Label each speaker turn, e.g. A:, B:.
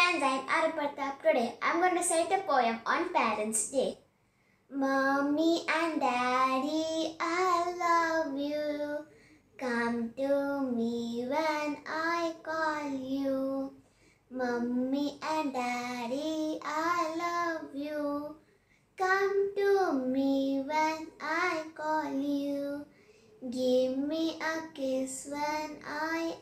A: friends, I am AaravPratap. Today I am going to cite a poem on Parents' Day. Mommy and Daddy, I love you. Come to me when I call you. Mommy and Daddy, I love you. Come to me when I call you. Give me a kiss when I